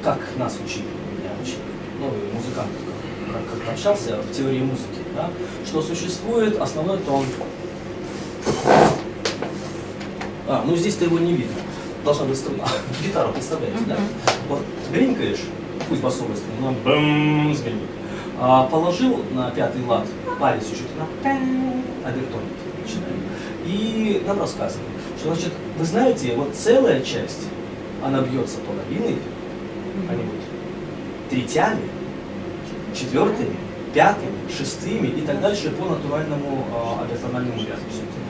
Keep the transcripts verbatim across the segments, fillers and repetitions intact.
как нас учили, меня учили, ну, и музыкантов, как, как общался в теории музыки, да, что существует основной тон. А, ну здесь-то его не видно. Должна быть струна. Гитару, представляете, да? Вот бренькаешь, пусть басовая струна, бэм, звенит. А, положил на пятый лад, палец чуть-чуть на обертон начинаем. И нам рассказывали, что, значит, вы знаете, вот целая часть, она бьется половиной, они будут третями, четвертыми, пятыми, шестыми и так дальше по натуральному а, обертональному ряду.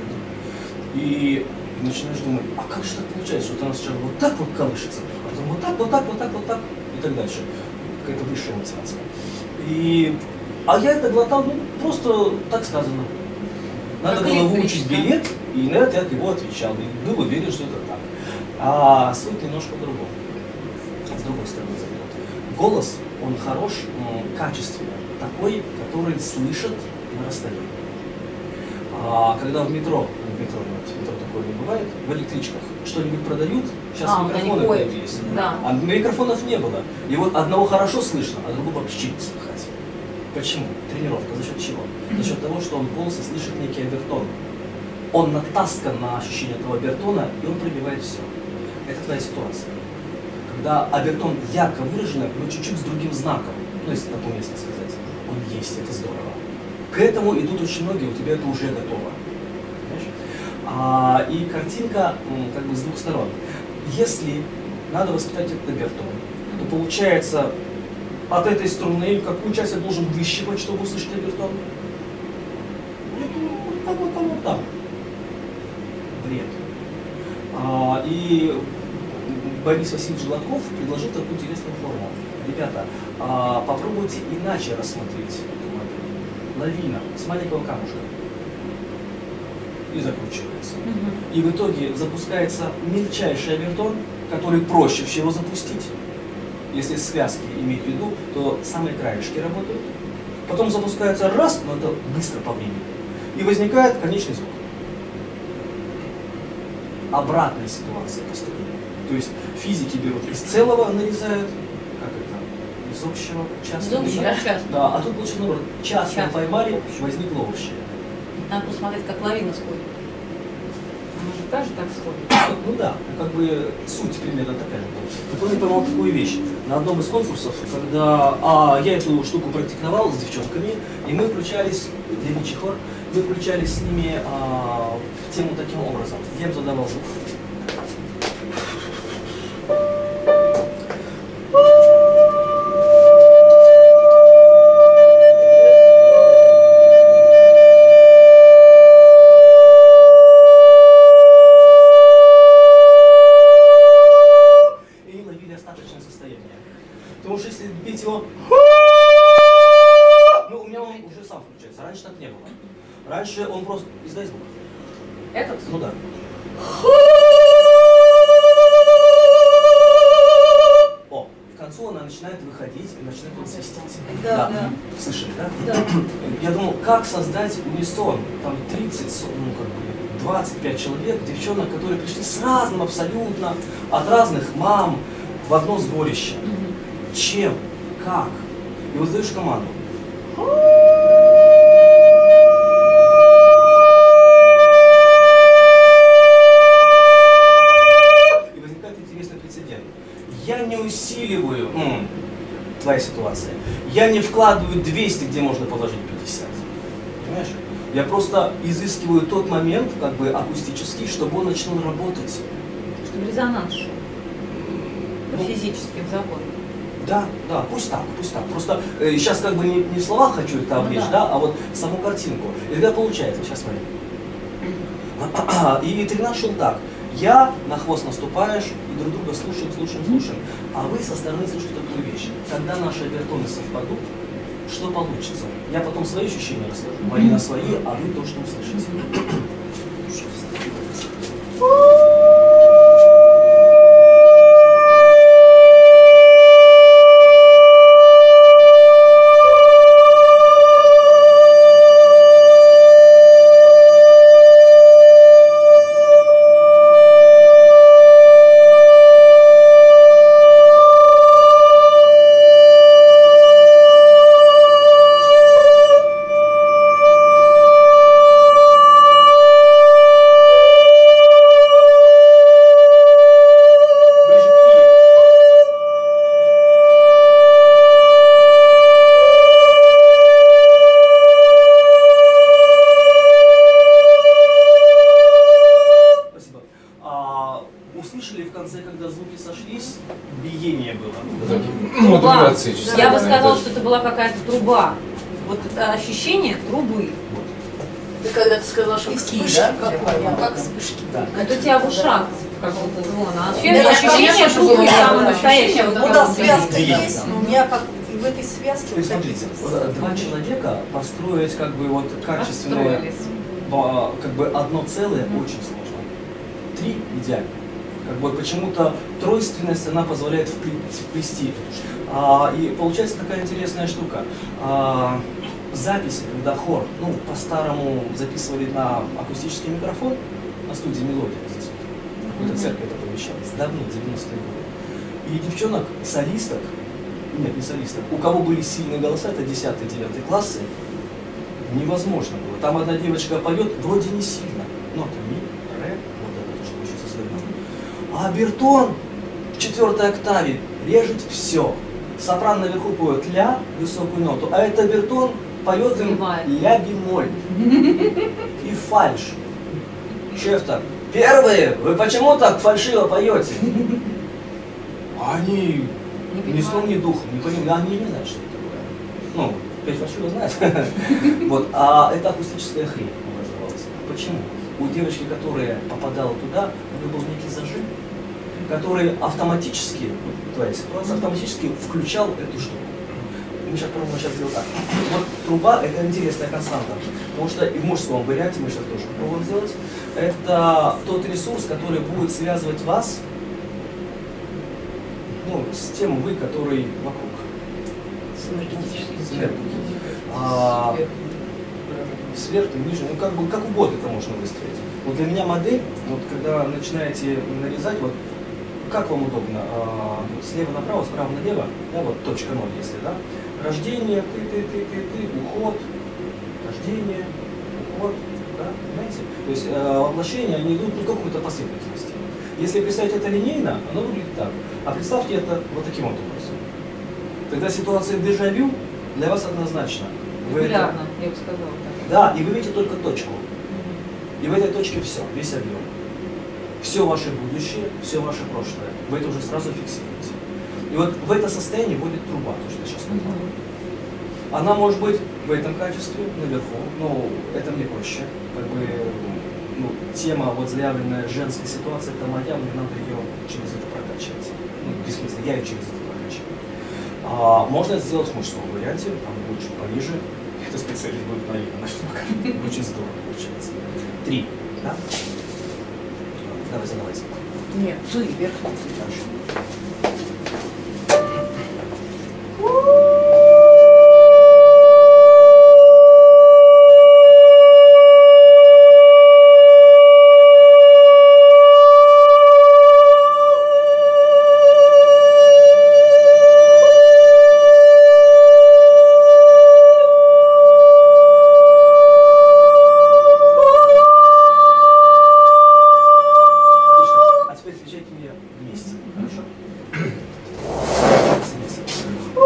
И начинаешь думать, а как же так получается, что она сначала вот так вот колышется, а потом вот так, вот так, вот так, вот так и так дальше. Какая-то высшая мотивация. И, а я это глотал, ну, просто так сказано. Надо было выучить билет, и на это я от него отвечал. И был уверен, что это так. А суть немножко другого. С другой стороны зайдет. Голос, он хорош, качественный, такой, который слышит на расстоянии. А когда в метро, в метро нет, в метро такое не бывает, в электричках что-нибудь продают, сейчас а, микрофоны появились. Да. А микрофонов не было. И вот одного хорошо слышно, а другого вообще не слыхать. Почему? Тренировка. За счет чего? За счет того, что он в голосе слышит некий обертон. Он натаскан на ощущение этого обертона, и он пробивает все. Это твоя ситуация. Когда обертон ярко выраженный, но чуть-чуть с другим знаком, ну если так уместно сказать, он есть, это здорово. К этому идут очень многие, у тебя это уже готово. А, и картинка как бы с двух сторон. Если надо воспитать этот обертон, то получается от этой струны какую часть я должен выщипать, чтобы услышать обертон? Вот там, вот там, вот там. Бред. А, и Борис Васильевич Гладков предложил такую интересную форму. Ребята, а, попробуйте иначе рассмотреть эту модель. Лавина с маленького камушка. И закручивается. Угу. И в итоге запускается мельчайший обертон, который проще всего запустить. Если связки иметь в виду, то самые краешки работают. Потом запускается раз, но это быстро по времени. И возникает конечный звук. Обратная ситуация поступления. То есть физики берут из целого, нарезают, как это, из общего, часто. Из общего, часто. Да, а тут получилось наоборот. Часто поймали, возникло общее. Надо посмотреть, как лавина сходит. Она же тоже так сходит. Ну да, как бы суть примерно такая. Так он не поймал такую вещь. На одном из конкурсов, когда а, я эту штуку практиковал с девчонками, и мы включались, девичий хор, мы включались с ними а, в тему таким образом. Я им задавал звук. Потому что если бить его, ну у меня он уже сам включается, раньше так не было. Раньше он просто, издай звук. Этот? Ну да. О, к концу она начинает выходить и начинает он свистеть. Да, да. да. Слышали, да? Да. Я думал, как создать унисон, там тридцать, ну как бы двадцать пять человек, девчонок, которые пришли с разным абсолютно, от разных мам в одно сборище. Чем? Как? И вот задаешь команду. И возникает интересный прецедент. Я не усиливаю м, твоя ситуация. Я не вкладываю двести, где можно положить пятьдесят. Понимаешь? Я просто изыскиваю тот момент, как бы акустический, чтобы он начал работать. Чтобы резонанс шел. По физическим законам. Да, да, пусть так, пусть так. Просто э, сейчас как бы не, не в словах хочу это облечь, ну, да. да, а вот саму картинку. И тогда получается, сейчас смотри. И тренаж шел так. Я на хвост наступаешь, и друг друга слушаем, слушаем, слушаем. А вы со стороны слушаете такую вещь. Когда наши обертоны совпадут, что получится? Я потом свои ощущения расскажу. Марина свои, а вы то, что услышите. была какая-то труба. Вот это ощущение трубы. Ты когда-то сказала, что вспышки, да? как, как вспышки. Да. Это у тебя в ушах какого-то звона. А вообще Да, ощущение конечно, трубы было самое ощущение, настоящее. вот вот Ну это да, вот связка двигатель, есть, да. но у меня как и в этой связке То есть, вот смотрите, такие вот, э, два человека построить как бы вот качественное, Расстроились. ба- как бы одно целое очень сложно. Три идеально. Как бы почему-то тройственность она позволяет впли- вплести эту штуку. А, и получается такая интересная штука. А, записи, когда хор, ну, по-старому записывали на акустический микрофон, на студии «Мелодия» здесь вот, в какой-то церкви это помещалось, давно, девяностые годы. И девчонок, солисток, нет, не солисток, у кого были сильные голоса, это десятый-девятый классы, невозможно было. Там одна девочка поет, вроде не сильно, но это ми, ре, вот это то, что мы сейчас осознаем. А бертон в четвертой октаве режет все. Сопрано наверху поет ля, высокую ноту, а это бертон поет им Сливает. ля бемоль и фальш. Шеф так, первые, вы почему так фальшиво поете? А они Не ни сном, понимаю. ни духом, не понимают, они не знают, что это такое. Ну, петь фальшиво знают. Вот, а это акустическая хрень образовалась. Почему? У девочки, которая попадала туда, у нее был некий зажим, который автоматически, вот твоя ситуация, автоматически включал эту штуку. Мы сейчас пробуем сейчас сделать так. Вот труба — это интересная константа, потому что и в мужском варианте мы сейчас тоже попробуем сделать. Это тот ресурс, который будет связывать вас, ну, с тем вы, который вокруг. С энергией. А, сверху, ниже, ну как бы как угодно это можно выстроить. Вот для меня модель, вот когда начинаете нарезать, вот как вам удобно, а, вот слева направо, справа налево, да, вот точка ноль, если, да, рождение, ты, ты, ты, ты, ты, уход, рождение, уход, да, понимаете? То есть э, воплощения, они идут не в какой-то последовательности. Если представить это линейно, оно выглядит так. А представьте это вот таким вот образом. Тогда ситуация дежавю для вас однозначно. Вы это- Регулярно, я бы сказала так. Да, и вы видите только точку. И в этой точке все, весь объем. Все ваше будущее, все ваше прошлое. Вы это уже сразу фиксируете. И вот в это состояние будет труба, то, что я сейчас сказал. Она может быть в этом качестве, наверху, но это мне проще. Как бы, ну, тема вот заявленная женской ситуации, это моя, мне надо ее через это прокачивать. Ну, без смысла, я ее через это прокачиваю. А, можно это сделать в мужском варианте, там будет чуть пониже. Это специалист будет наивно, что покажет. Очень здорово получается. Три, да? Давай задавай. Нет, ты верхний. Хорошо. А теперь отвечайте мне вместе. Хорошо? Вместе.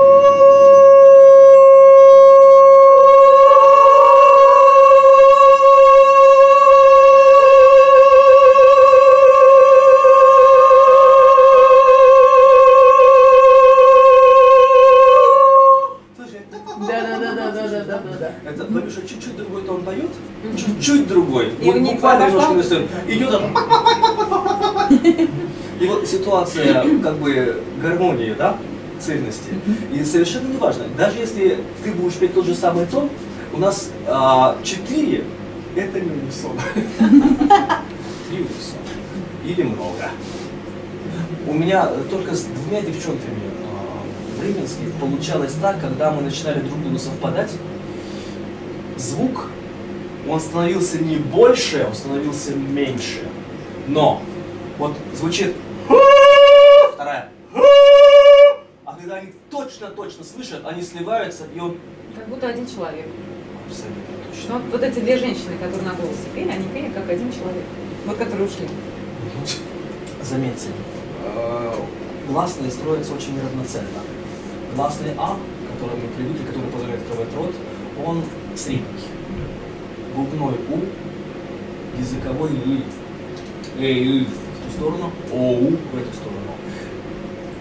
Слушай, это Да-да-да-да-да-да-да. Это Валюша чуть-чуть другой тон поет, чуть-чуть другой. И Вот у них буквально пошла- немножко настроен. Идет он. И вот ситуация, как бы, гармонии, да, цельности. И совершенно не важно, даже если ты будешь петь тот же самый тон, у нас а, четыре — это не унисон. Три унисон. Или много. У меня только с двумя девчонками а, в Рыбинске получалось так, когда мы начинали друг другу совпадать, звук, он становился не больше, он становился меньше. Но вот звучит вторая. А когда они точно-точно слышат, они сливаются, и он Как будто один человек. абсолютно Ну, точно. вот, вот эти две женщины, которые на голосе пели, они пели как один человек. Вот которые ушли. Заметьте, э, гласные строятся очень неравноценно. Гласный А, к которому мы привыкли, который позволяет открывать рот, он средний. Губной У, языковой И. Эй, И в ту сторону, Оу в эту сторону.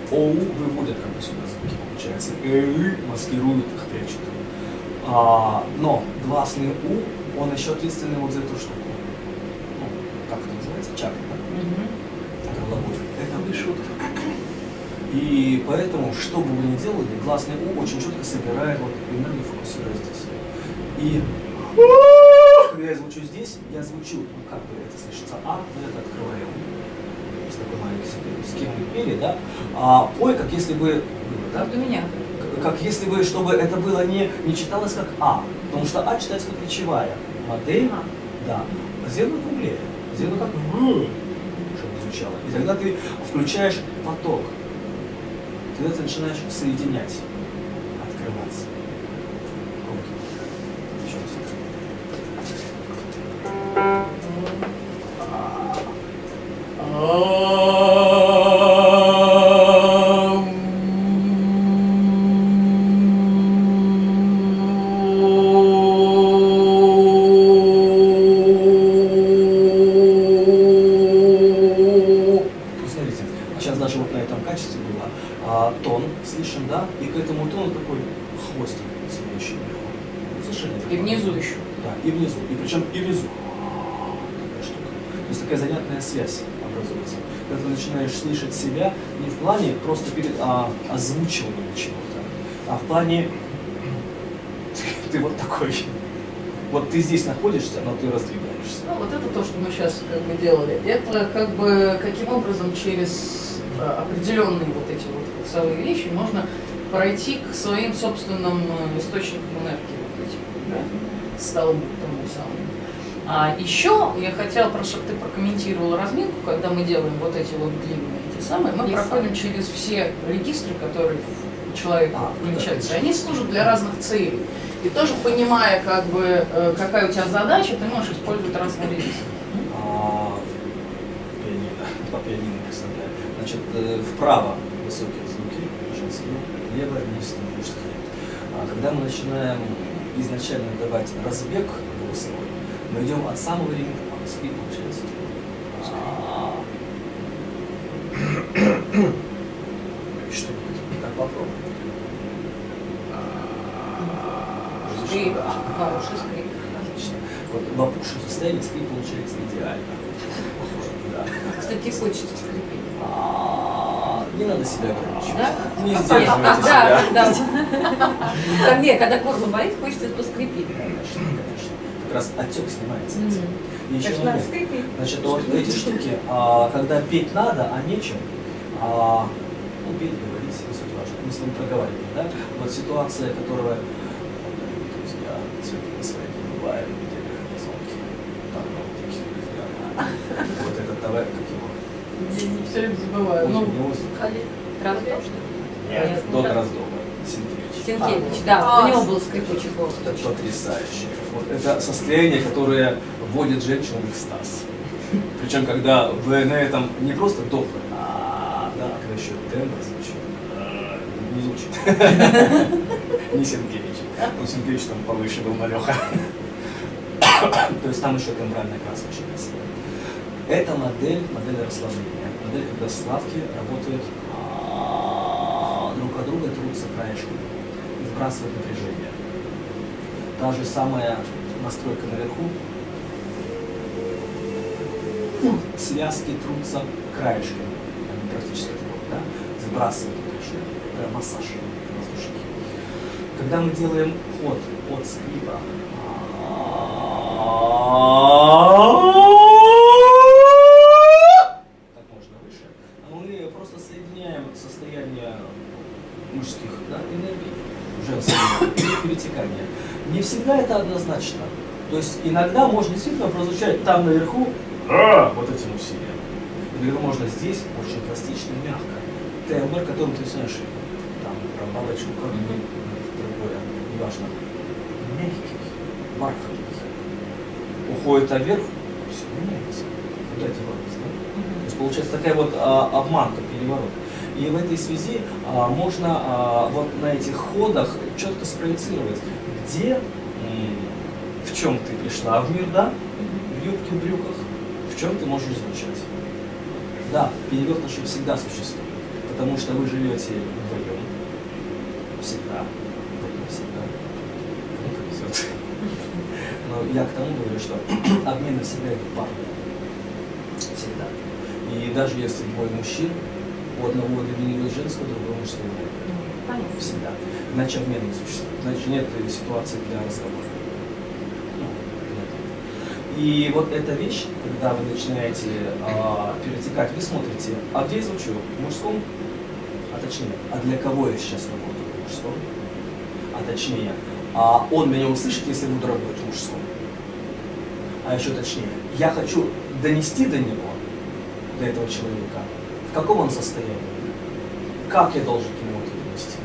ОУ выводят как бы сюда звуки, получается. ЭУ маскируют их, прячут. А, но гласный У, он еще ответственный вот за эту штуку. Ну, как это называется? Чакра, да? Головой. Это вышутка. И поэтому, что бы вы ни делали, гласный У очень четко собирает вот энергию, фокусируя здесь. И когда я звучу здесь, я звучу, ну как бы это слышится А, но это открываю. Есть такой маленький секрет, с кем мы пели, да? А пой, как если бы, да? Как у меня. Как если бы, чтобы это было не, не читалось как А, потому что А читается как речевая модель, А. да. Сделай круглее, сделай как В, чтобы звучало. И тогда ты включаешь поток. Тогда ты начинаешь соединять, открываться. Вот. Еще раз. Посмотрите, сейчас даже вот на этом качестве было а, тон, слышим, да, и к этому тону такой хвостик следующий. Совершенно И внизу еще. Да, и внизу, и причем и внизу. Такая штука. То есть такая занятная связь образуется. Когда ты начинаешь слышать себя не в плане просто перед а, озвучиванием чего-то, а в плане ты вот такой. Вот ты здесь находишься, но ты раздвигаешься. Ну, вот это то, что мы сейчас как бы делали. Это как бы каким образом через а, определенные вот эти вот голосовые вещи можно пройти к своим собственным э, источникам энергии, вот этим, да? Столбу тому самому. А еще я хотела, просто чтобы ты прокомментировала разминку, когда мы делаем вот эти вот длинные эти самые, мы Есть проходим самые. через все регистры, которые в человека А, включаются. Они служат для разных целей. И тоже понимая, как бы, э, какая у тебя задача, ты можешь использовать разные регистры. А, пианино, по пианино представляю. Значит, э, вправо высокие звуки, женские, лево низкие, мужские. А когда мы начинаем изначально давать разбег голосовой, мы идем от самого рингтона, скрип получается. А. Что будет? Так попробуем. Скрип. Да. Хороший скрип. Отлично. Вот в опухшем состоянии скрип получается идеально. Да. Кстати, хочется скрипеть. А, не надо себя ограничивать. Да? Не А, сдерживайте да, себя. да. Как нет, когда горло болит, хочется поскрипеть. Конечно, конечно. Как раз отек снимается. этим. И еще Конечно, надо момент. скрипеть. Значит, вот эти штуки, а, когда петь надо, а нечем, а, ну, петь, говорить, не суть важно, мы с вами проговариваем, да? Вот ситуация, которая, дорогие друзья, сегодня мы с вами бываем, видели звонки, там много таких друзья. Вот этот товар, как его? Я все время забываю. Ну, Ну, Дроздов, что ли? нет, до Дроздова, Сенкевич. Сенкевич, да, А, у него был скрипучий голос. Это потрясающе. Вот это состояние, которое вводит женщину в экстаз. Причем, когда вы на этом не просто допло, а да, когда еще тембр звучит, а, не звучит. Не Сенкевич. Ну, Сенкевич там повыше был малеха. То есть там еще тембральная краска очень красивая. Это модель, модель расслабления. Модель, когда славки работают а, друг от друга, трутся краешками и сбрасывают напряжение. Та же самая настройка наверху. Связки трутся краешками. Они практически вот, да, сбрасывают напряжение. Прям массаж воздушки. Когда мы делаем ход от скрипа, как можно выше, мы просто соединяем состояние мужских, да, энергий, женских и перетекания. Не всегда это однозначно. То есть иногда можно действительно прозвучать там наверху а, вот этим усилием. Иногда можно здесь очень пластично, мягко. Тембр, которым ты знаешь, там про палочку, как другое, неважно. Мягкий, бархатный. Уходит наверх, все меняется. Куда деваться, да? То есть получается такая вот а, обманка, переворот. И в этой связи а, можно а, вот на этих ходах четко спроецировать, где, м, в чем ты пришла в мир, да, в юбке, в брюках, в чем ты можешь звучать. Да, перевертыши всегда существуют. Потому что вы живете вдвоем. Всегда. Вдвоем всегда. Ну, повезет. Но я к тому говорю, что обмен всегда это парный. Всегда. И даже если двое мужчин, у одного доминирует женское, у другого мужское. Понятно. Всегда. Иначе обмена не существует. Значит, нет ситуации для разговора. Ну, нет. И вот эта вещь, когда вы начинаете а, перетекать, вы смотрите, а где я изучу? В мужском? А точнее, а для кого я сейчас работаю? В мужском? А точнее, а он меня услышит, если буду работать в мужском? А еще точнее, я хочу донести до него, до этого человека, в каком он состоянии, как я должен к нему это донести,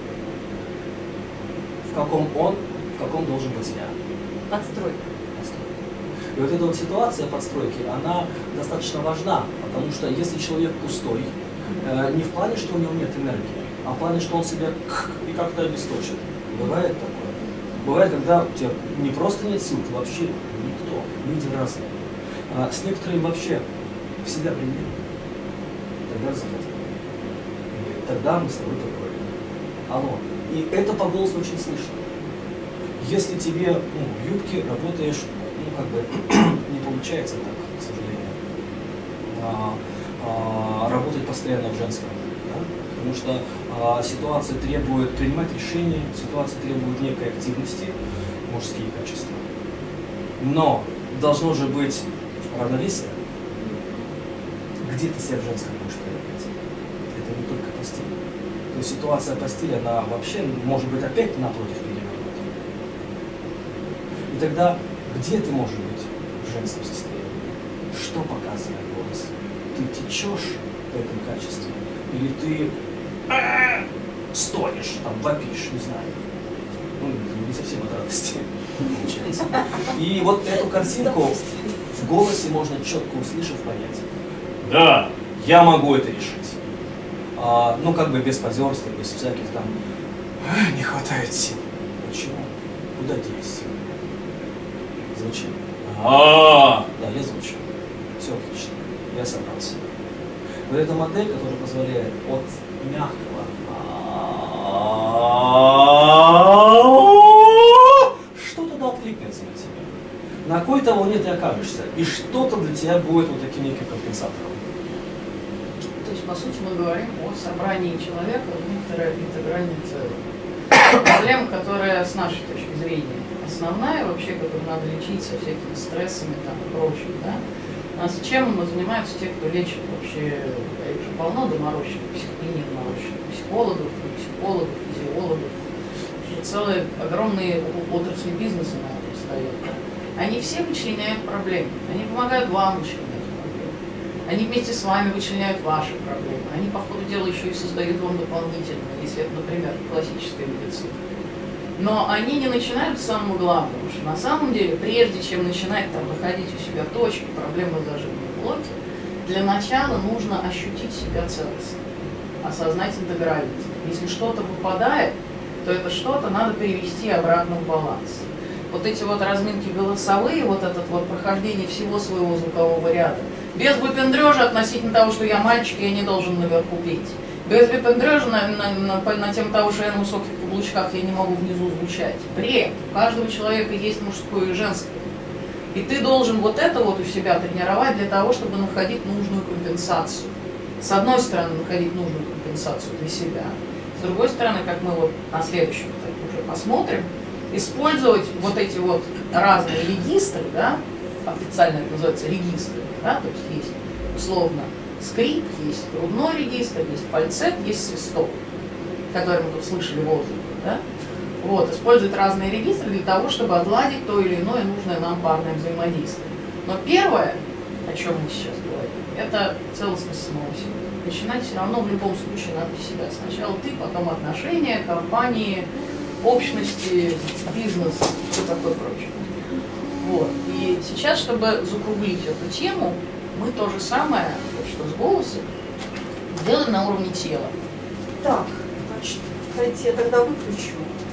в каком он, в каком должен быть я. Подстройка. Подстройка. И вот эта вот ситуация подстройки, она достаточно важна, потому что если человек пустой, э, не в плане, что у него нет энергии, а в плане, что он себя и как-то обесточит. Бывает такое. Бывает, когда у тебя не просто нет сил, ты вообще никто, люди разные. А с некоторыми вообще в себя приняли. Тогда заходи. И тогда мы с тобой поговорим. Алло. И это по голосу очень слышно. Если тебе ну, в юбке работаешь, ну как бы не получается так, к сожалению, а, а, работать постоянно в женском. Да? Потому что а, ситуация требует принимать решения, ситуация требует некой активности, мужские качества. Но должно же быть равновесие. Где ты себя в женском будешь проявлять? Это не только постель. То есть ситуация постели, она вообще может быть опять напротив перевернута. И тогда где ты можешь быть в женском состоянии? Что показывает голос? Ты течешь в этом качестве? Или ты стонешь, там, вопишь, не знаю. Ну, не совсем от радости получается. И вот эту картинку в голосе можно четко услышав понять. Да, я могу это решить. А, ну, как бы без позерства, без всяких там не хватает сил. Почему? Куда делись? Звучи. А, да, я звучу. Все отлично. Я собрался. Вот эта модель, которая позволяет от мягкого что-то да откликнется на тебя. На какой-то волне ты окажешься, и что-то для тебя будет вот таким неким компенсатором. То есть, по сути, мы говорим о собрании человека в некоторое интегральное целое. Проблема, которая с нашей точки зрения основная, вообще, которую надо лечить со всякими стрессами там, и прочим, да? А с чем занимаются те, кто лечит вообще, их же полно доморощенных, психологов, доморощенных психологов, психологов, физиологов, целые огромные отрасли бизнеса на этом стоят. Они все вычленяют проблемы, они помогают вам вычленять проблемы, они вместе с вами вычленяют ваши проблемы, они, по ходу дела, еще и создают вам дополнительно, если это, например, классическая медицина. Но они не начинают с самого главного, потому что на самом деле, прежде чем начинать там находить у себя точки, проблемы зажимной блоки, для начала нужно ощутить себя целостно, осознать интегральность. Если что-то выпадает, то это что-то надо перевести обратно в баланс. Вот эти вот разминки голосовые, вот это вот прохождение всего своего звукового ряда, без выпендрежа относительно того, что я мальчик, я не должен наверху петь. Без выпендрежа на, на, на, на тему того, что я на высоких каблучках, я не могу внизу звучать. Бред. У каждого человека есть мужское и женское. И ты должен вот это вот у себя тренировать для того, чтобы находить нужную компенсацию. С одной стороны, находить нужную компенсацию для себя. С другой стороны, как мы вот на следующем этапе уже посмотрим, использовать вот эти вот разные регистры, да, официально это называется регистры, да, то есть есть условно скрип, есть грудной регистр, есть фальцет, есть свисток, который мы тут слышали в воздухе, да. Вот, использовать разные регистры для того, чтобы отладить то или иное нужное нам парное взаимодействие. Но первое, о чем мы сейчас говорим, это целостность самого себя. Начинать все равно в любом случае надо с себя. Сначала ты, потом отношения, компании, общности, бизнес, все такое прочее. Вот. И сейчас, чтобы закруглить эту тему, мы то же самое, что с голосом, делаем на уровне тела. Так, значит, давайте я тогда выключу.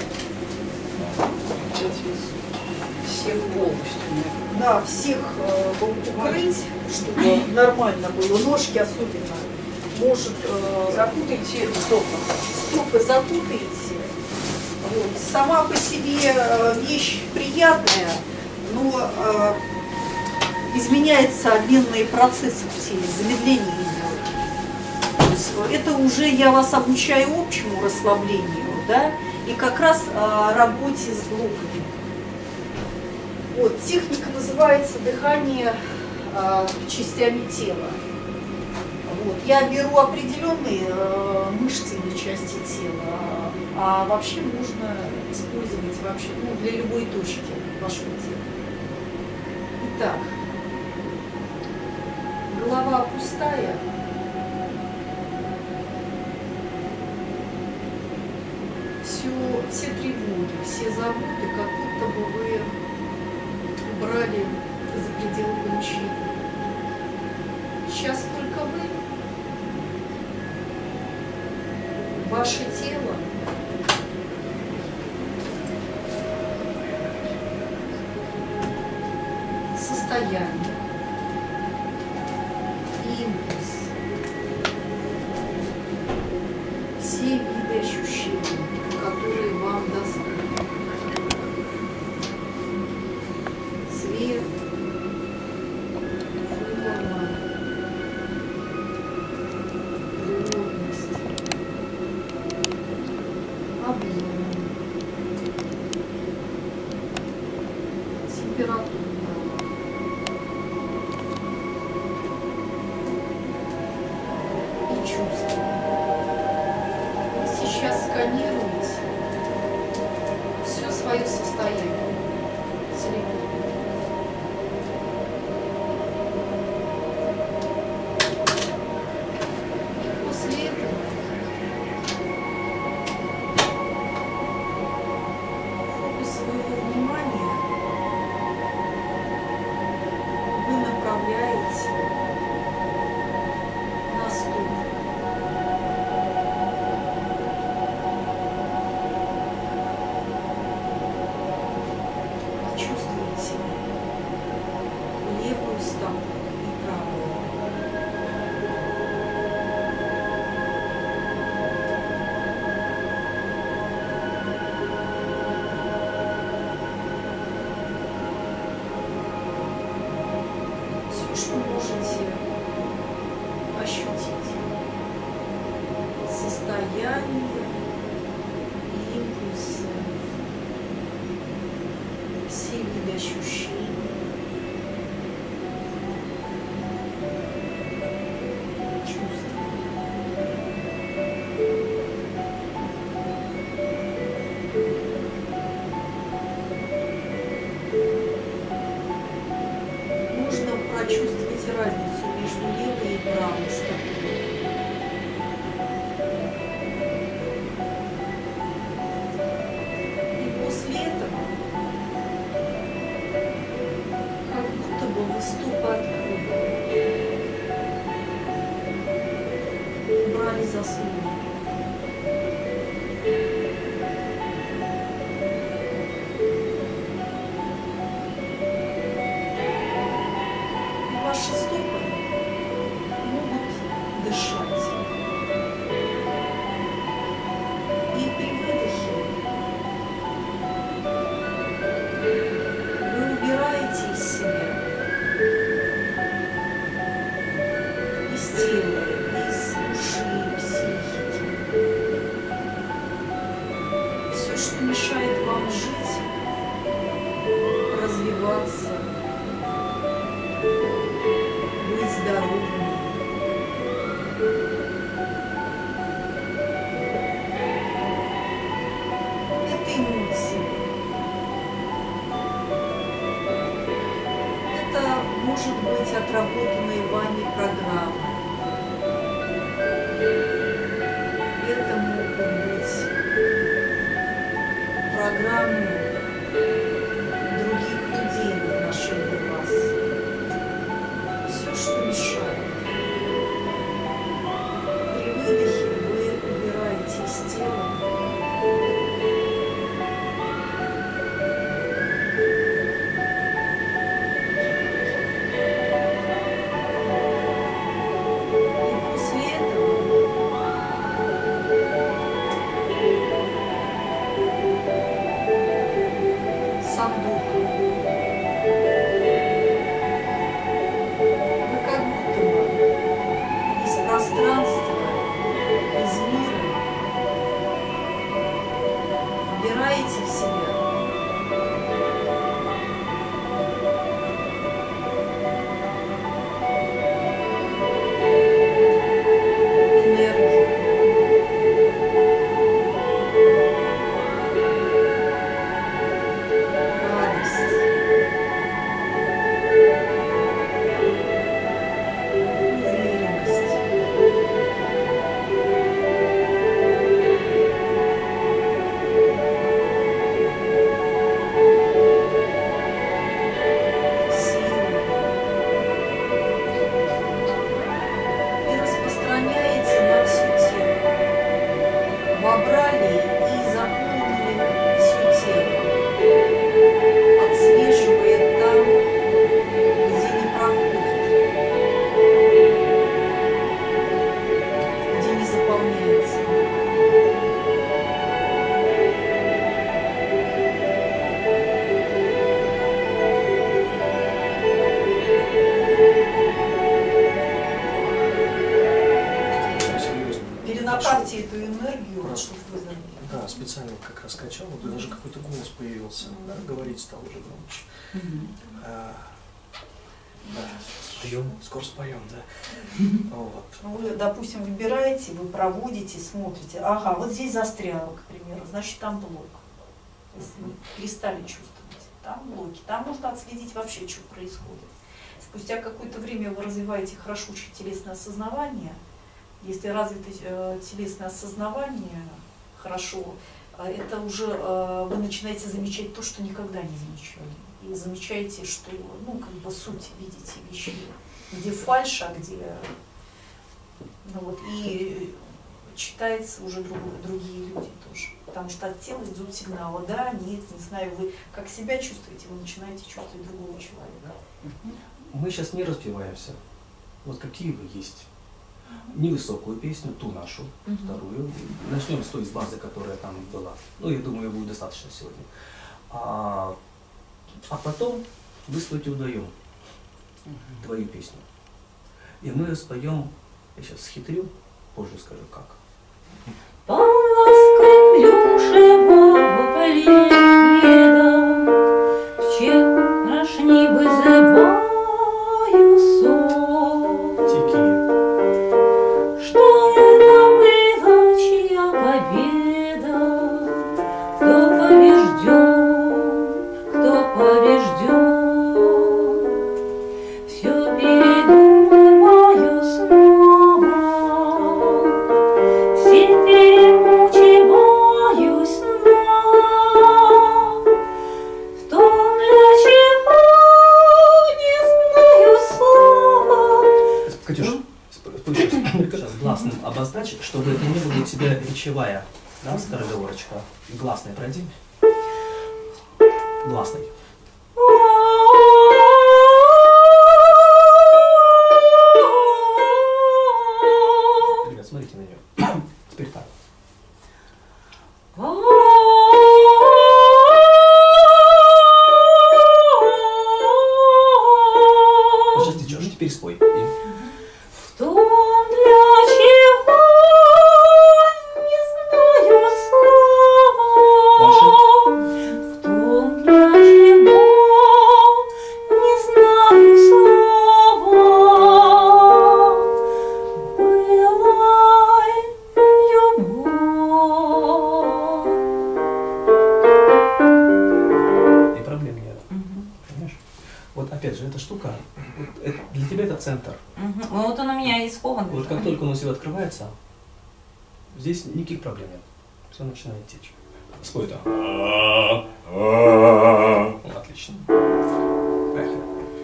Всех полностью. Да, всех э, укрыть, чтобы нормально было, ножки особенно. может э, Запутайте стопы. стопы запутаете. Вот. Сама по себе э, вещь приятная, но э, изменяются обменные процессы в теле, замедление идет. То есть это уже я вас обучаю общему расслаблению, да, и как раз э, работе с блоками. Вот, техника называется дыхание э, частями тела. Вот, я беру определенные э, мышцевые части тела, а вообще можно использовать вообще, ну, для любой точки вашего тела. Итак, голова пустая. Все, все тревоги, все заботы, как будто бы вы убрали за пределы помещения. Сейчас только вы, ваше тело, состояние, импульс, все виды ощущений, которые вам доступны. Цвет, форма, плотность, объем, температура. И чувства. Вы сейчас сканируете все свое состояние целиком. После этого фокус своего внимания вы направляете на стопы. Почувствуйте левую стопу и правую. Все, что можете ощутить. Состояние, импульсы, все виды ощущений. Чувства. Можно прочувствовать разницу между левой и правой стопой. И после этого, как будто бы вы стопы открыли, убрали заслоны. И ваши стопы могут дышать. И при выдохе вы убираете из себя, из тела, из души, психики, все, что мешает вам жить, развиваться, быть здоровым. Это эмоции. Это может быть отработанные вами программы. Это могут быть программы других людей в отношении вас. Все, что мешает. При выдохе вы убираете из тела и после этого вот, чтобы выздороветь. Да, специально как раз качал, вот, и даже какой-то голос появился, да, говорить стал уже громче. Мгм. А, да, споем, скоро споем, да. Вот. Вы, допустим, выбираете, вы проводите, смотрите, ага, вот здесь застряло, к примеру, значит там блок. Если вы перестали чувствовать, там блоки, там можно отследить вообще, что происходит. Спустя какое-то время вы развиваете хорошо телесное осознавание. Если развито э, телесное осознавание хорошо, э, это уже э, вы начинаете замечать то, что никогда не замечали. И замечаете, что, ну, как бы суть видите вещей, где фальшь, а где, ну вот, и читается уже друг, другие люди тоже. Потому что от тела идут сигналы, да, нет, не знаю, вы как себя чувствуете, вы начинаете чувствовать другого человека. Мы сейчас не распеваемся. Вот какие вы есть. Невысокую песню, ту нашу, Мгм. вторую. Начнем с той базы, которая там была. Ну, я думаю, будет достаточно сегодня. А, а потом вы споете вдвоем твою песню. И мы споем, я сейчас схитрю, позже скажу как. Полоской плюшевого пледа вчерашний вызываю сон. Тихие. Что это было, чья победа? Кто побежден, кто побежден? Все передумываю снова, все перемучиваю сна. В том, для чего не знаю слова. Катюш, сейчас гласным обозначь, чтобы это не было у тебя речевая, да, скороговорочка. Гласной пройди. Гласной. Ребят, смотрите на нее. Теперь так. Вот сейчас течешь, теперь спой. И... В том, для чего не знаю слова. Дальше. В том, для чего не знаю слова. Была любовь. И проблем нет. Понимаешь? Вот опять же, эта штука, вот это- для тебя это центр. Мгм. Ну, вот он у меня и скован. Вот как только он у себя открывается, здесь никаких проблем нет. Все начинает течь. Спой это. Отлично. Поехали.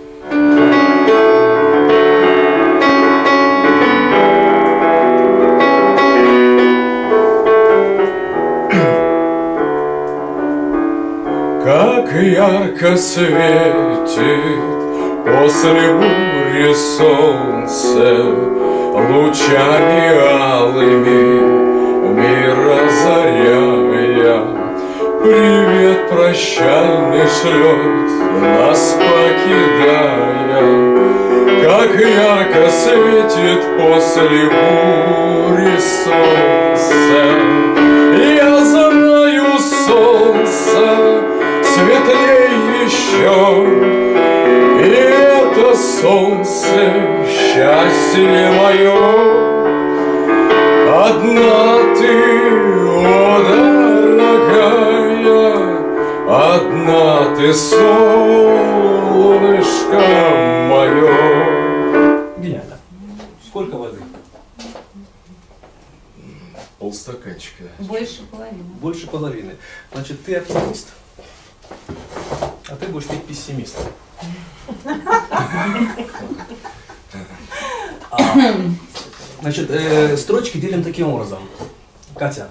Как ярко светит после бури солнце лучами алыми мир озаряя. Привет прощальный шлет, нас покидая. Как ярко светит после бури солнце. Я знаю, солнце светлее еще, и это солнце счастье мое. Одна ты, о дорогая, одна ты, солнышко мое. Гениально. Сколько воды? Полстаканчика. Больше половины. Больше половины. Значит, ты оптимист, а ты будешь петь пессимист. А, Значит, э, строчки делим таким образом. Катя.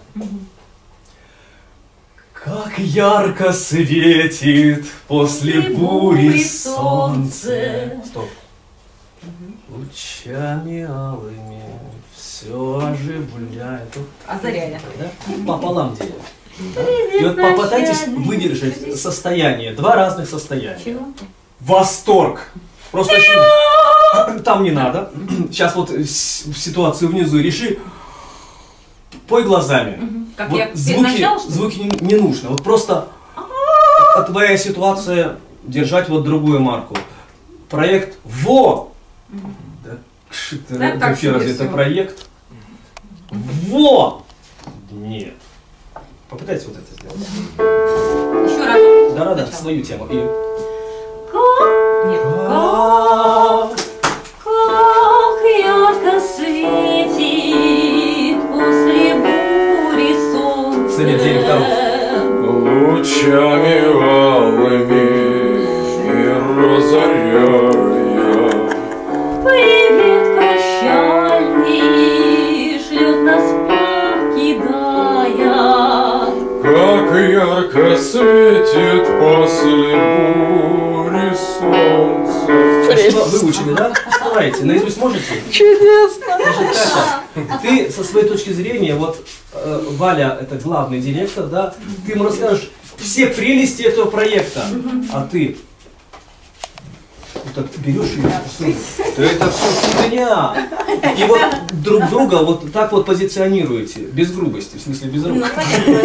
Как ярко светит после бури солнце. Стоп. Лучами алыми все оживляет. Озаряя. Да? Пополам делим. И вот попытайтесь выдержать состояние, два разных состояния. Чего? Восторг. Просто еще- там не надо. Сейчас вот с- ситуацию внизу реши. Пой глазами. Как Вот я перед звуки, началом, что ли? звуки не, не нужно. Вот просто а твоя ситуация держать вот другую марку. Проект ВО. Да, шит, Да, да, так вообще себе разве это всё. проект? ВО. Нет. Попытайтесь вот это сделать. Еще раз. Да-да-да, Сначала. свою тему. И... Как? Нет. Как? Как ярко светит после бури солнце. Совет директоров. Лучами алыми мир разоряя. Привет прощальный шлет нас покидая. Как ярко светит после бури солнце. Спасибо, выучили, да? Давайте, наизусть можете? Чудесно! Значит, Катя, ты со своей точки зрения, вот э, Валя это главный директор, да, ты ему расскажешь все прелести этого проекта, а ты вот так берешь и слушай, да это все фигня. И вот друг друга вот так вот позиционируете, без грубости, в смысле без рук.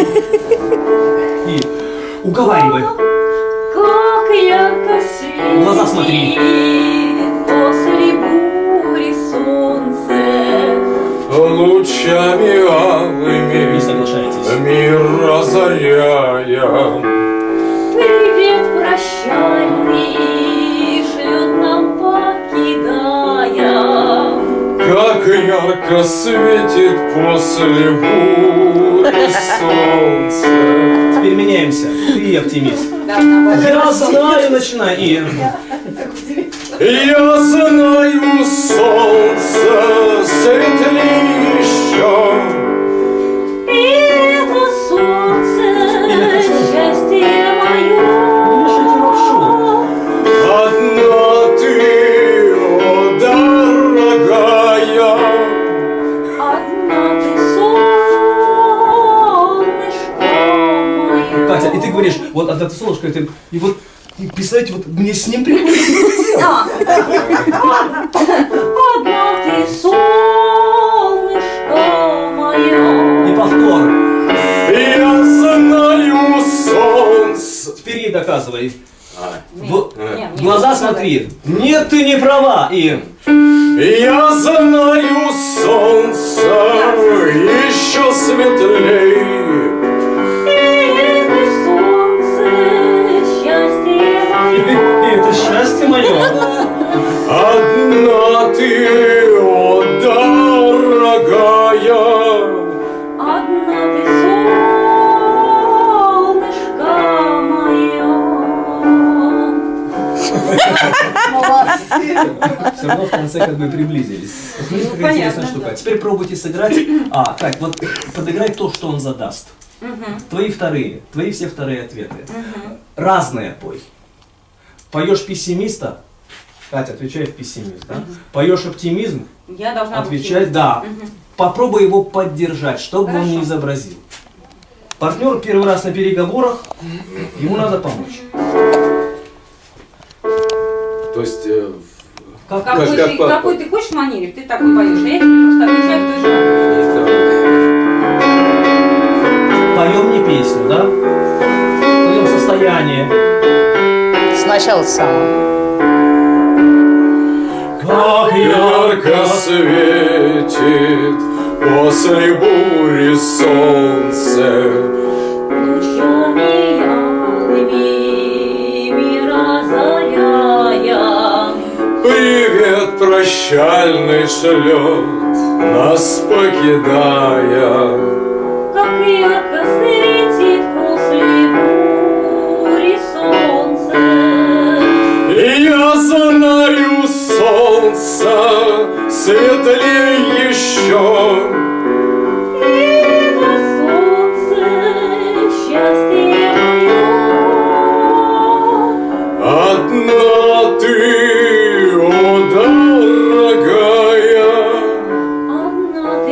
И уговаривай. Как ярко светит Глаза смотри. после бури солнце. Лучами Не алыми соглашайтесь. мир разоряя. Привет прощальный шлет нам покидая. Как ярко светит после бури солнце. Теперь меняемся. Ты оптимист. Да, давай. Я знаю, начинай. И... Я знаю, солнце светлее еще. И это солнце, счастье мое. Мешайте лапшу. Одна ты, о дорогая. Одна ты солнышко мое. Катя, и ты говоришь, вот одна ты солнышко, и ты, и вот, и представьте, вот мне с ним приходится. Одна ты солнышко мое. И повтор. Я знаю, солнце. Теперь ей доказывай. Нет, В, нет, в глаза нет, смотри. Нет, ты не права. И... Я знаю, солнце еще светлее. И это солнце, счастье И, мое. и это счастье мое. Одна ты, о дорогая. Одна ты солнышко мое. Молодцы. Все равно в конце как бы приблизились. Смотрите, какая понятно, интересная штука. да. Теперь пробуйте сыграть. А, так, вот подыграй то, что он задаст. Твои вторые, твои все вторые ответы. Разные пой. Поешь пессимиста, Катя, отвечай в пессимист, да? Поешь оптимизм, Я должна отвечай, быть. да. Мгм. Попробуй его поддержать, чтобы он не Хорошо. изобразил. Партнер первый раз на переговорах, ему надо помочь. То есть, э, Как, Какой, Как- ты, как папа. какой ты хочешь манере, ты такой поешь, а я тебе просто отвечаю в той же. нейтральные. поем не песню, да? Поем состояние. Сначала самого. Как Ярко светит после бури солнце. Лучами алыми мира заряя. Привет прощальный шлет, нас покидая. Как ярко светит после бури солнце. И я знаю, солнце светлее еще. И это солнце, счастье мое. Одна ты, о дорогая. Одна ты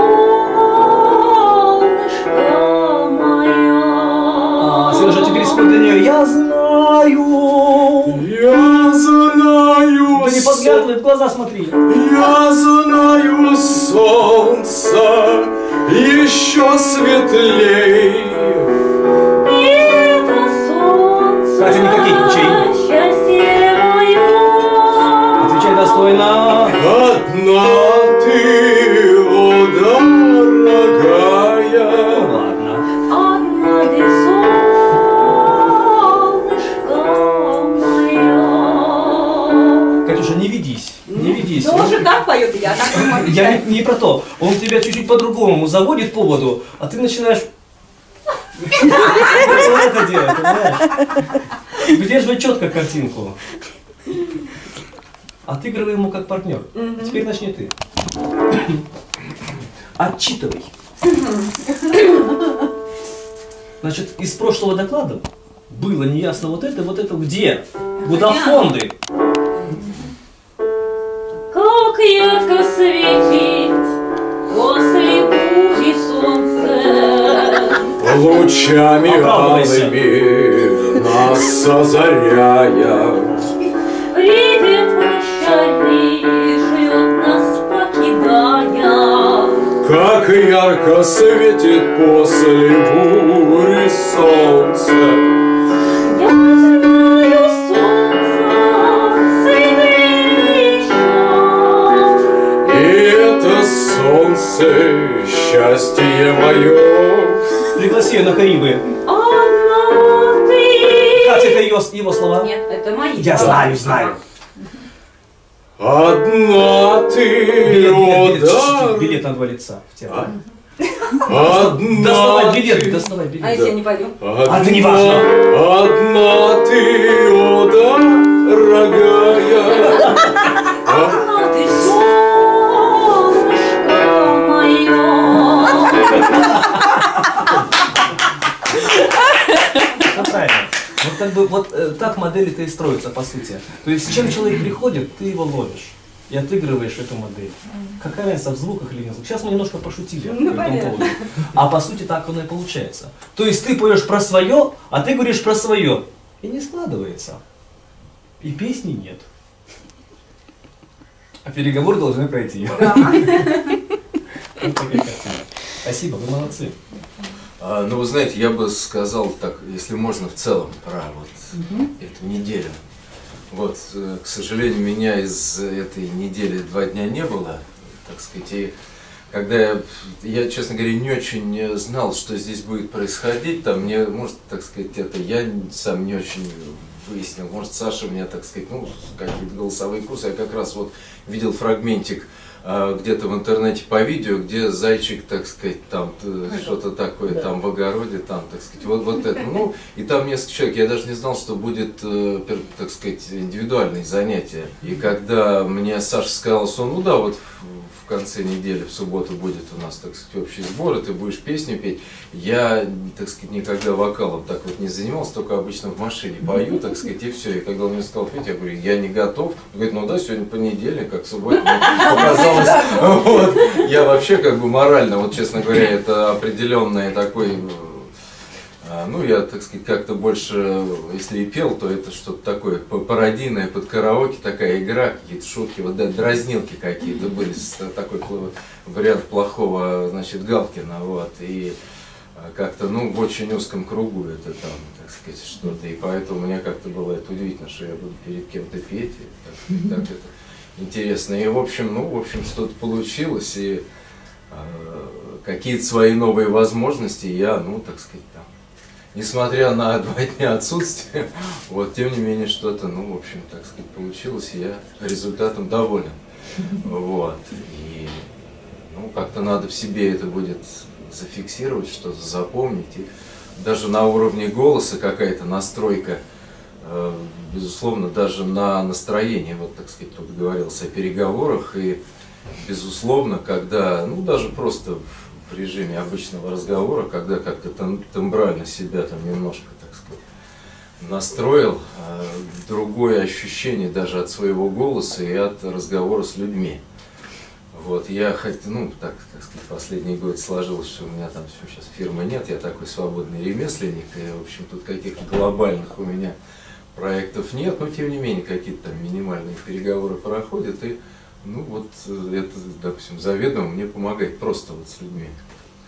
солнышко мое. А, Сережа, теперь спой для нее. Я знаю. Я знаю, Да не подглядывай, в глаза смотри. я знаю, солнце еще светлей. Катя, не кокетничай. Отвечай достойно. Одна ты, о дорогая. Ну ладно. Одна ты, солнышко мое. Катюша, не ведись. Не ведись. Ну, уже так поет, я так не могу. Я не, не про то. Он тебя чуть-чуть по-другому заводит по воду, а ты начинаешь... Вот это делать, понимаешь? Выдерживай четко картинку. Отыгрывай ему как партнер. Теперь начни ты. Отчитывай. Значит, из прошлого доклада было неясно вот это, вот это где? Куда фонды? Как ярко светит после бури солнце. Лучами Оправдывайся. алыми нас озаряя. Привет прощальный шлет нас покидая. Как ярко светит после бури солнце. Я знаю солнце светлейшее. И это солнце счастье мое. Пригласи ее на Карибы. Одна ты. Катя, это его, его слова? Нет, это мои. Я знаю, знаю. Одна ты, Билет, о билет, билет, да. билет на два лица в театр. Одна Доставай билет, ты. доставай А билет. если я не пойду? Одна, это не важно. Одна ты, о дорогая. Одна ты, солнышко мое. Ну, правильно. Вот как бы вот э, так модели-то и строятся, по сути. То есть с чем человек приходит, ты его ловишь и отыгрываешь эту модель. Какая разница в звуках или не в звуках? Сейчас мы немножко пошутили Ну, по этому понятно. поводу. А по сути так оно и получается. То есть ты поешь про свое, а ты говоришь про свое. И не складывается. И песни нет. А переговоры должны пройти. Вот такая картина. Спасибо, вы молодцы. А, ну, вы знаете, я бы сказал так, если можно, в целом про вот эту неделю. Вот, э, к сожалению, меня из этой недели два дня не было, так сказать, и когда я, я, честно говоря, не очень знал, что здесь будет происходить, там мне, может, так сказать, это я сам не очень выяснил, может, Саша мне, так сказать, ну, какие-то голосовые курсы, я как раз вот видел фрагментик где-то в интернете по видео, где зайчик, так сказать, там что-то такое, Да. там в огороде, там, так сказать, вот, вот это. Ну, и там несколько человек, я даже не знал, что будет, так сказать, индивидуальные занятия. И когда мне Саша сказал, что ну да, вот в, в конце недели, в субботу будет у нас, так сказать, общий сбор, и ты будешь песню петь, я, так сказать, никогда вокалом так вот не занимался, только обычно в машине пою, так сказать, и все. И когда он мне сказал петь, я говорю, я не готов. Он говорит, ну да, сегодня понедельник, как суббота, показалось. Вот. Я вообще как бы морально, вот честно говоря, это определенный такой, ну я, так сказать, как-то больше, если и пел, то это что-то такое пародийное под караоке, такая игра, какие-то шутки, вот да, дразнилки какие-то были, такой вариант плохого, значит, Галкина, вот, и как-то, ну, в очень узком кругу это там, так сказать, что-то, и поэтому мне как-то было это удивительно, что я буду перед кем-то петь, и, так, сказать, так это интересно. И в общем, ну, в общем, что-то получилось, и э, какие-то свои новые возможности я, ну, так сказать, там, несмотря на два дня отсутствия, вот, тем не менее, что-то, ну, в общем, так сказать, получилось, и я результатом доволен. Вот. И, ну, как-то надо в себе это будет зафиксировать, что-то запомнить, и даже на уровне голоса какая-то настройка, безусловно, даже на настроение, вот, так сказать, тут говорилось о переговорах, и, безусловно, когда, ну, даже просто в режиме обычного разговора, когда как-то тембрально себя там немножко, так сказать, настроил, другое ощущение даже от своего голоса и от разговора с людьми. Вот, я хоть, ну, так, так сказать, последний год сложилось, что у меня там сейчас фирмы нет, я такой свободный ремесленник, и, в общем, тут каких-то глобальных у меня проектов нет, но тем не менее какие-то там минимальные переговоры проходят, и ну вот это, допустим, заведомо мне помогает просто вот с людьми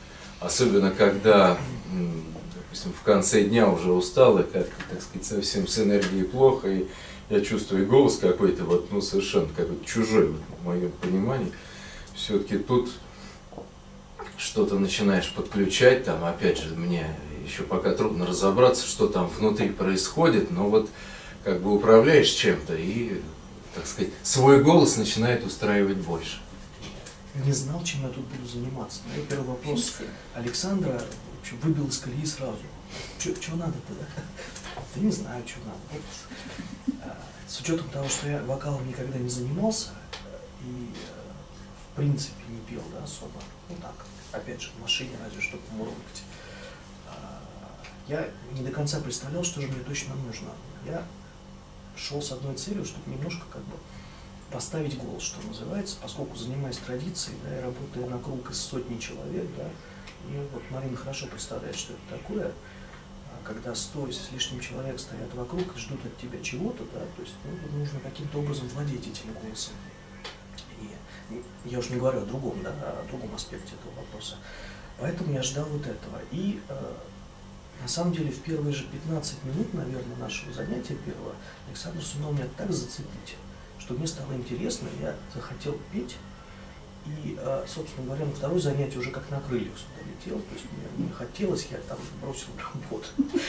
особенно когда, допустим, в конце дня уже устал, и как, так сказать, совсем с энергией плохо, и я чувствую голос какой-то, вот, ну, совершенно какой-то чужой, вот, в моем понимании. Все-таки тут что-то начинаешь подключать, там, опять же, мне еще пока трудно разобраться, что там внутри происходит, но вот как бы управляешь чем-то, и, так сказать, свой голос начинает устраивать больше. Не знал, чем я тут буду заниматься. Мой первый вопрос Александра в общем, выбил из колеи сразу. Чего надо-то, да? Да не знаю, чего надо. Вот, а, с учетом того, что я вокалом никогда не занимался и в принципе не пел, да, особо, ну так, опять же, в машине разве что помурлыкать, а, я не до конца представлял, что же мне точно нужно. Я шел с одной целью, чтобы немножко как бы поставить голос, что называется, поскольку занимаюсь традицией, да, я работаю на круг из сотни человек, да, и вот Марина хорошо представляет, что это такое, когда сто с лишним человек стоят вокруг и ждут от тебя чего-то, да, то есть ну, нужно каким-то образом владеть этим голосом. И я уж не говорю о другом, да, о другом аспекте этого вопроса. Поэтому я ждал вот этого. И э, на самом деле в первые же пятнадцать минут, наверное, нашего занятия первого, Александр сумел меня так зацепить, что мне стало интересно, я захотел петь. И, собственно говоря, на второе занятие уже как на крыльях сюда летел, то есть мне не хотелось, я там бросил работу.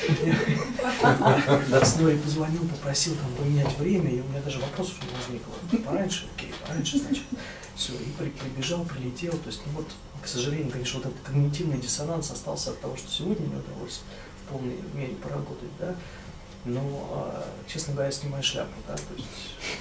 Когда Снори позвонил, попросил там поменять время, и у меня даже вопросов не возникло. Пораньше, окей, пораньше, значит, все, и прибежал, прилетел, то есть, ну вот, к сожалению, конечно, вот этот когнитивный диссонанс остался от того, что сегодня мне удалось в полной мере поработать, да, но, честно говоря, снимаю шляпу, да, то есть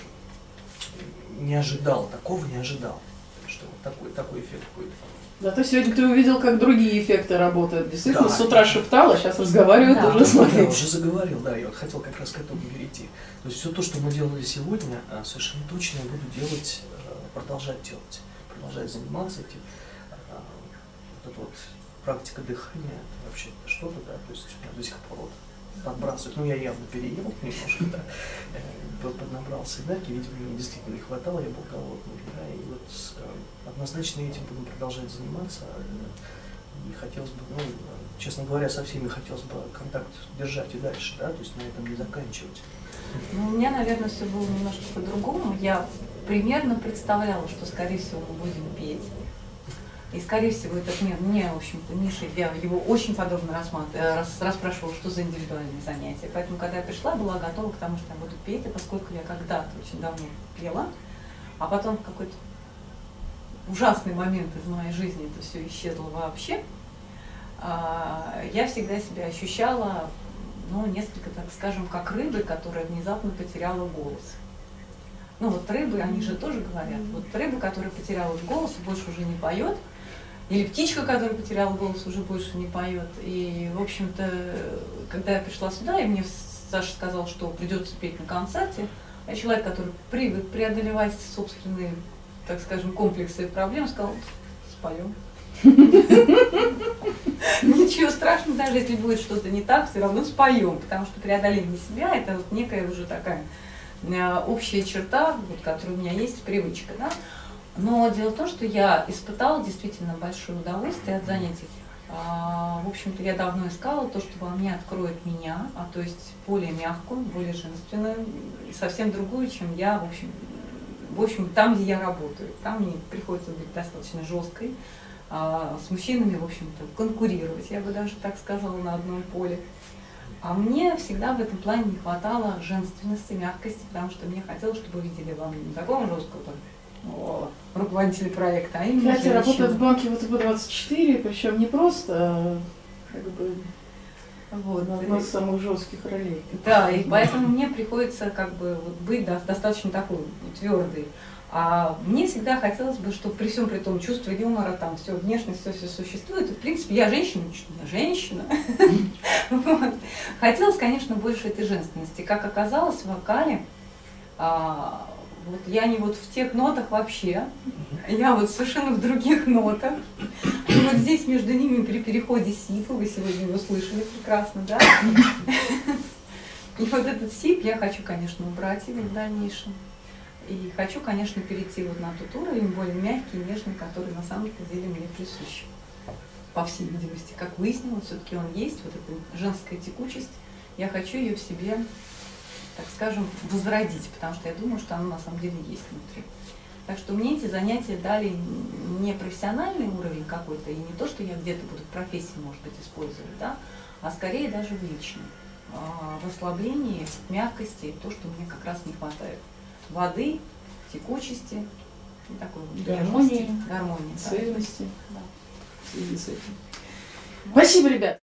не ожидал, такого не ожидал. Что вот такой, такой эффект будет. Зато сегодня ты увидел, как другие эффекты работают. Действительно, да, с утра шептал, а сейчас разговаривают, да. уже смотреть. Я уже заговорил, да, я вот хотел как раз к этому перейти. То есть все то, что мы делали сегодня, совершенно точно я буду делать, продолжать делать, продолжать заниматься этим. Вот эта вот практика дыхания, вообще что-то, да, то есть меня до сих пор вот подбрасывает. Ну, я явно переел немножко, да, поднабрался энергии, видимо, мне действительно не хватало, я был голодный, да, и вот однозначно этим буду продолжать заниматься, и хотелось бы, ну, честно говоря, со всеми хотелось бы контакт держать и дальше, да, то есть на этом не заканчивать. Ну, у меня, наверное, все было немножко по-другому. Я примерно представляла, что, скорее всего, мы будем петь. И, скорее всего, этот мир мне, в общем-то, Миша, я его очень подробно рас, расспрашивала, что за индивидуальные занятия. Поэтому, когда я пришла, была готова к тому, что я буду петь, и поскольку я когда-то очень давно пела, а потом в какой-то ужасный момент из моей жизни это все исчезло вообще, я всегда себя ощущала, ну, несколько, так скажем, как рыбы, которая внезапно потеряла голос. Ну, вот рыбы, они же тоже говорят, вот рыба, которая потеряла голос, больше уже не поет, или птичка, которая потеряла голос, уже больше не поет. И, в общем-то, когда я пришла сюда, и мне Саша сказал, что придется петь на концерте, я человек, который привык преодолевать собственные, так скажем, комплексы и проблемы, сказал, споем. Ничего страшного, даже если будет что-то не так, все равно споем, потому что преодоление себя – это вот некая уже такая общая черта, вот, которая у меня есть, привычка, да. Но дело в том, что я испытала действительно большое удовольствие от занятий. А, в общем-то, я давно искала то, что во мне откроет меня, а то есть более мягкую, более женственную, и совсем другую, чем я, в общем, в общем, там, где я работаю. Там мне приходится быть достаточно жесткой, а, с мужчинами, в общем-то, конкурировать, я бы даже так сказала, на одном поле. А мне всегда в этом плане не хватало женственности, мягкости, потому что мне хотелось, чтобы видели во мне не такого жесткого руководителя проекта, а именно Катя работает в банке вэ тэ пэ двадцать четыре, причем не просто, а как бы вот, одна из самых жестких ролей. Да, и поэтому мне приходится как бы вот быть да, достаточно такой твердой. А мне всегда хотелось бы, чтобы при всем при том чувство юмора, там все, внешность, все, все существует. И, в принципе, я женщина, я женщина. Вот. Хотелось, конечно, больше этой женственности. Как оказалось, в вокале, а, вот я не вот в тех нотах вообще, я вот совершенно в других нотах. И вот здесь между ними при переходе сипа, вы сегодня его слышали прекрасно, да? И вот этот сип я хочу, конечно, убрать его в дальнейшем. И хочу, конечно, перейти вот на тот уровень, более мягкий, нежный, который на самом деле мне присущ. по всей видимости, как выяснилось, все-таки он есть, вот эта женская текучесть. Я хочу ее в себе, так скажем, возродить, потому что я думаю, что она на самом деле есть внутри. Так что мне эти занятия дали не профессиональный уровень какой-то, и не то, что я где-то буду в профессии, может быть, использовать, да, а скорее даже в личном. В расслаблении, мягкости, то, что мне как раз не хватает. Воды, текучести, и такой вот Гармонии, гармонии, цельности. Да. В связи с этим. Спасибо, ребят!